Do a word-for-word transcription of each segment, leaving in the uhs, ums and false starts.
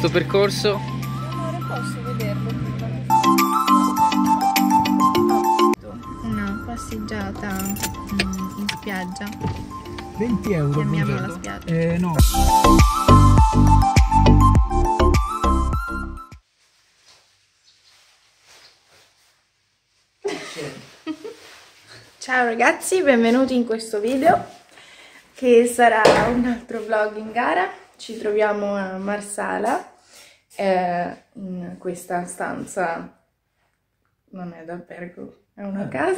questo percorso? Amore, posso vederlo prima? Una passeggiata mm, in spiaggia. venti euro. Chiamiamola spiaggia. Eh, no. Ciao ragazzi, benvenuti in questo video che sarà un altro vlog in gara. Ci troviamo a Marsala, eh, in questa stanza, non è d'albergo, è una casa.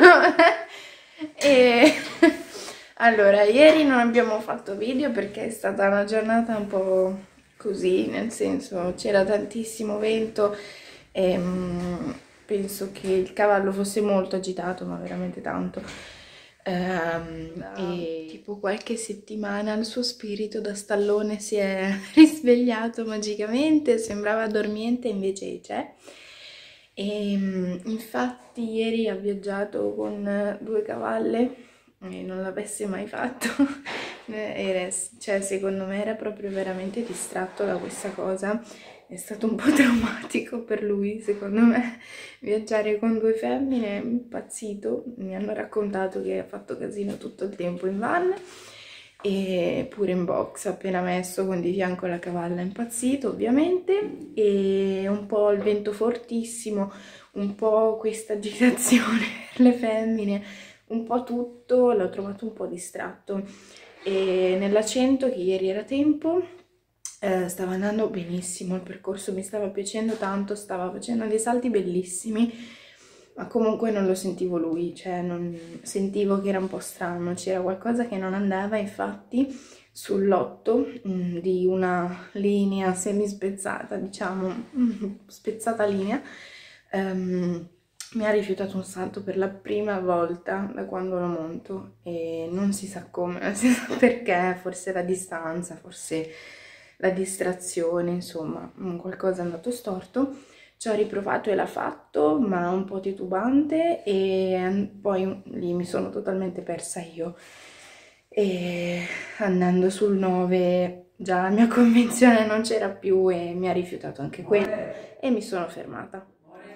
E allora, ieri non abbiamo fatto video perché è stata una giornata un po' così, nel senso c'era tantissimo vento e um, penso che il cavallo fosse molto agitato, ma veramente tanto. Um, e tipo qualche settimana il suo spirito da stallone si è risvegliato magicamente, sembrava dormiente invece c'è. E um, infatti ieri ha viaggiato con due cavalle e non l'avesse mai fatto. Era, cioè, secondo me era proprio veramente distratto da questa cosa. È stato un po' traumatico per lui, secondo me, viaggiare con due femmine, impazzito. Mi hanno raccontato che ha fatto casino tutto il tempo in van e pure in box, appena messo con di fianco la cavalla, impazzito ovviamente, e un po' il vento fortissimo, un po' questa agitazione per le femmine, un po' tutto, l'ho trovato un po' distratto. E nell'accento, che ieri era tempo, Eh, stava andando benissimo, il percorso mi stava piacendo tanto, stava facendo dei salti bellissimi, ma comunque non lo sentivo lui, cioè non, sentivo che era un po' strano, c'era qualcosa che non andava. Infatti sull'otto mh, di una linea semi spezzata, diciamo, mh, spezzata linea, um, mi ha rifiutato un salto per la prima volta da quando lo monto e non si sa come, non si sa perché, forse la distanza, forse la distrazione, insomma, qualcosa è andato storto. Ci ho riprovato e l'ha fatto, ma un po' titubante, e poi lì mi sono totalmente persa io. E andando sul nove già la mia convinzione non c'era più e mi ha rifiutato anche quello e mi sono fermata.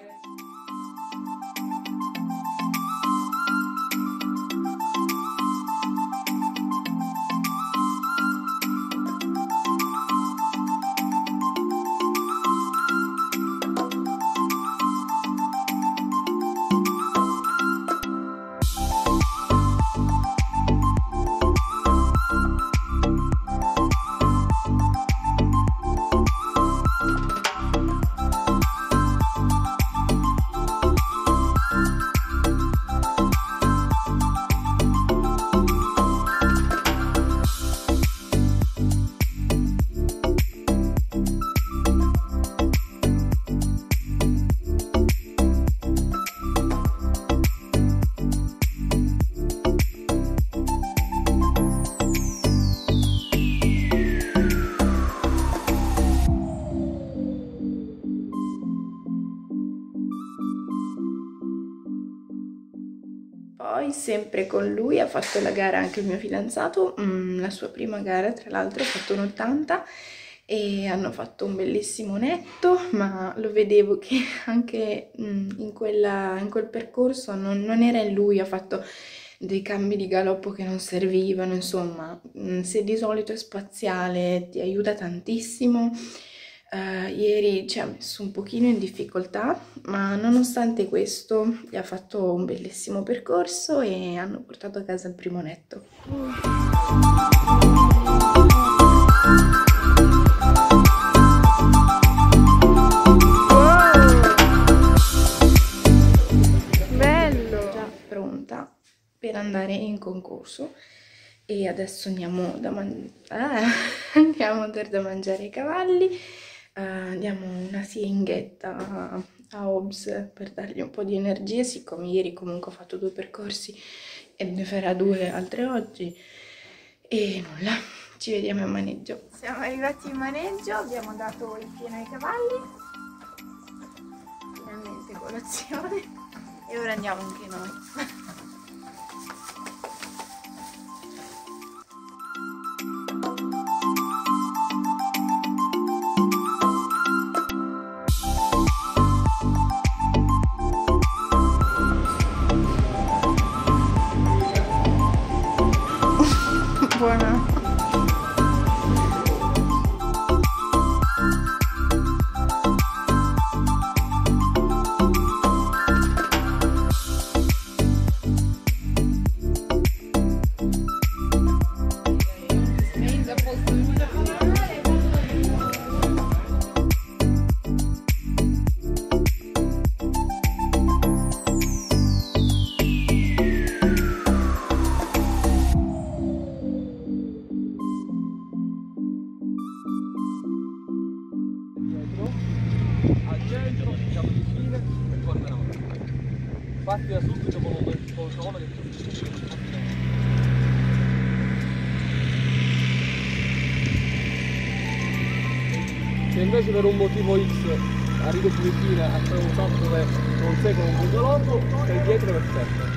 Poi sempre con lui ha fatto la gara anche il mio fidanzato, mm, la sua prima gara tra l'altro, ha fatto un ottanta e hanno fatto un bellissimo netto, ma lo vedevo che anche mm, in, quella, in quel percorso non, non era in lui, ha fatto dei cambi di galoppo che non servivano, insomma, mm, se di solito è spaziale ti aiuta tantissimo. Uh, ieri ci ha messo un pochino in difficoltà, ma nonostante questo gli ha fatto un bellissimo percorso e hanno portato a casa il primo netto. Wow! Bello! Già pronta per andare in concorso e adesso andiamo da, man ah, andiamo a dare da mangiare ai cavalli. Uh, diamo una siringhetta a, a Hobbs per dargli un po' di energie, siccome ieri comunque ho fatto due percorsi e ne farà due altre oggi. E nulla, ci vediamo in maneggio. Siamo arrivati in maneggio, abbiamo dato il pieno ai cavalli, finalmente colazione, e ora andiamo anche noi. invece per un motivo X arrivi più vicino a fare un salto dove non sei con un punto lotto, sei dietro perfetto.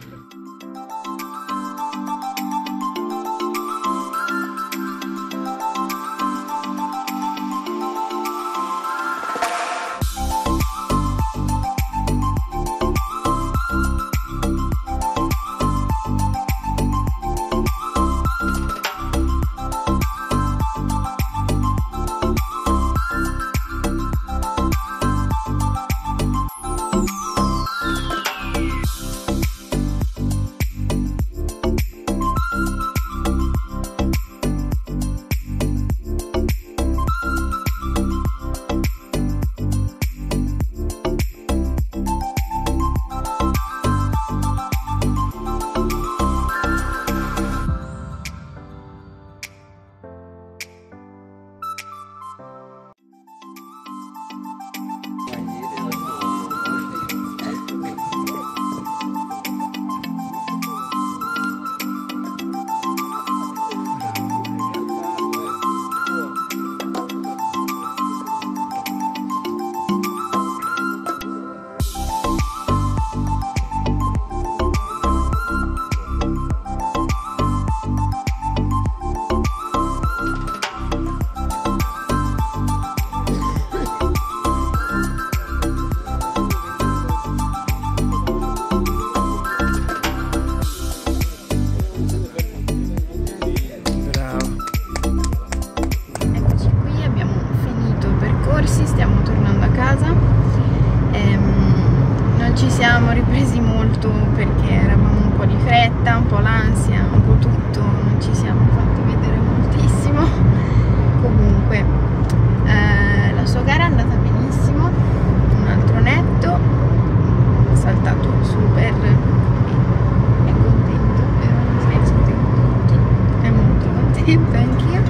siamo ripresi molto perché eravamo un po' di fretta, un po' l'ansia, un po' tutto, non ci siamo fatti vedere moltissimo. Comunque eh, la sua gara è andata benissimo, un altro netto, ha saltato super e è contento, vero? Sei contento? È molto contento anch'io.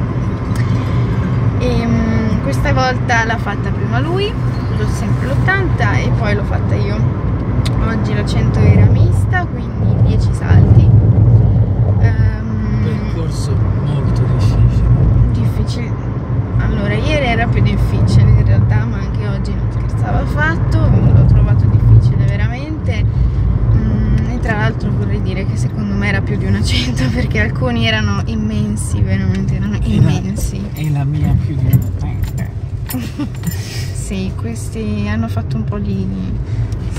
E um, questa volta l'ha fatta prima lui, l'ho sempre l'ottanta e poi l'ho fatta io. Oggi la cento era mista, quindi dieci salti. Um, Percorso molto difficile. Difficile. Allora, ieri era più difficile in realtà, ma anche oggi non scherzavo affatto, l'ho trovato difficile veramente. Mm, e tra l'altro vorrei dire che secondo me era più di una cento perché alcuni erano immensi, veramente erano E immensi. La, e la mia più di una ottanta. Sì, questi hanno fatto un po' di...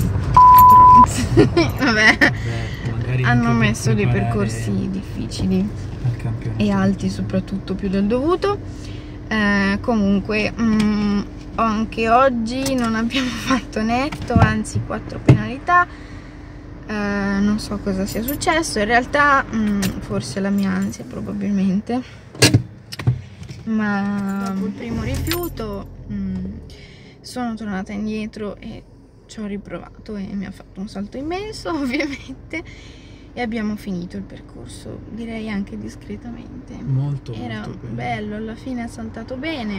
Vabbè, Beh, hanno messo dei percorsi difficili e alti, soprattutto più del dovuto. Eh, comunque mh, anche oggi non abbiamo fatto netto, anzi quattro penalità. Eh, non so cosa sia successo, in realtà mh, forse la mia ansia probabilmente, ma dopo il primo rifiuto mh, sono tornata indietro e ci ho riprovato e mi ha fatto un salto immenso ovviamente e abbiamo finito il percorso, direi anche discretamente. Molto, era molto bene. Bello, alla fine ha saltato bene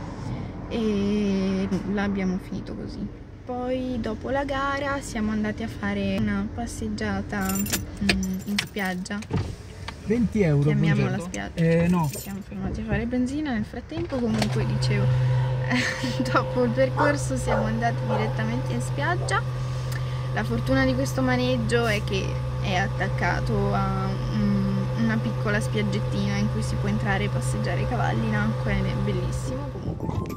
e l'abbiamo finito così. Poi dopo la gara siamo andati a fare una passeggiata mm, in spiaggia. venti euro. Chiamiamola la spiaggia. Eh, no. Ci siamo fermati a fare benzina nel frattempo. Comunque dicevo, dopo il percorso siamo andati direttamente in spiaggia. La fortuna di questo maneggio è che è attaccato a um, una piccola spiaggettina in cui si può entrare e passeggiare i cavalli in acqua ed è bellissimo comunque.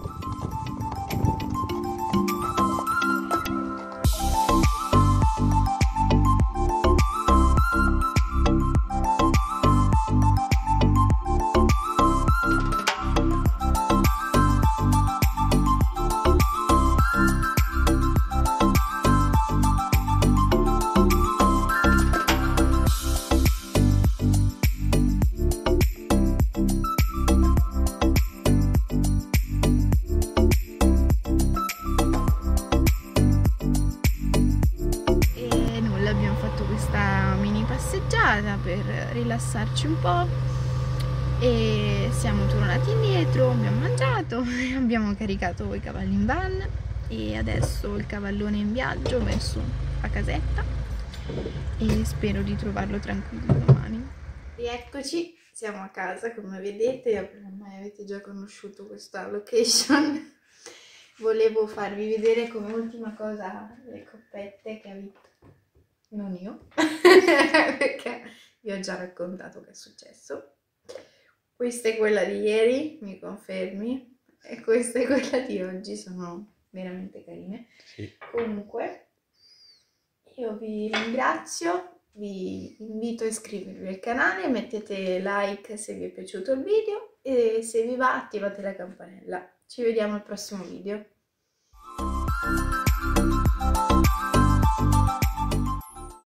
Per rilassarci un po' e siamo tornati indietro, abbiamo mangiato, abbiamo caricato i cavalli in van e adesso il cavallone è in viaggio verso la casetta e spero di trovarlo tranquillo domani. Rieccoci, siamo a casa come vedete, ormai avete già conosciuto questa location volevo farvi vedere come ultima cosa le coppette che ha vinto. Non io, perché vi ho già raccontato che è successo. Questa è quella di ieri, mi confermi? E questa è quella di oggi, sono veramente carine. Sì. Comunque, io vi ringrazio, vi invito a iscrivervi al canale, mettete like se vi è piaciuto il video e se vi va attivate la campanella. Ci vediamo al prossimo video.